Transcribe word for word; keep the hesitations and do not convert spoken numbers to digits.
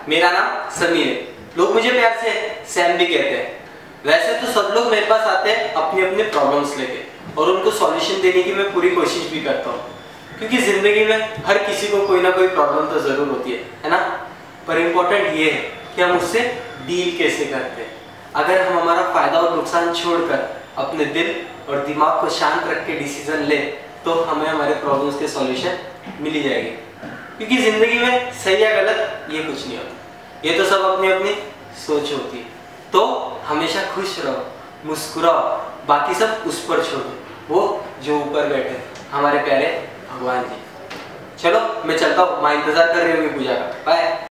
मेरा नाम समीर है। लोग मुझे प्यार से सैम भी कहते हैं। वैसे तो सब लोग मेरे पास आते हैं अपनी अपनी प्रॉब्लम्स लेके और उनको सॉल्यूशन देने की मैं पूरी कोशिश भी करता हूँ, क्योंकि जिंदगी में हर किसी को कोई ना कोई प्रॉब्लम तो जरूर होती है है ना। पर इम्पोर्टेंट ये है कि हम उससे डील कैसे करते हैं। अगर हम हमारा फायदा और नुकसान छोड़कर अपने दिल और दिमाग को शांत रख के डिसीजन ले तो हमें हमारे प्रॉब्लम्स के सॉल्यूशन मिल ही जाएंगे। क्योंकि जिंदगी में सही या गलत ये कुछ नहीं होता, ये तो सब अपनी अपनी सोच होती है। तो हमेशा खुश रहो, मुस्कुराओ, बाकी सब उस पर छोड़ दो, वो जो ऊपर बैठे हमारे प्यारे भगवान जी। चलो मैं चलता हूँ, माँ इंतजार कर रही होगी पूजा का। बाय।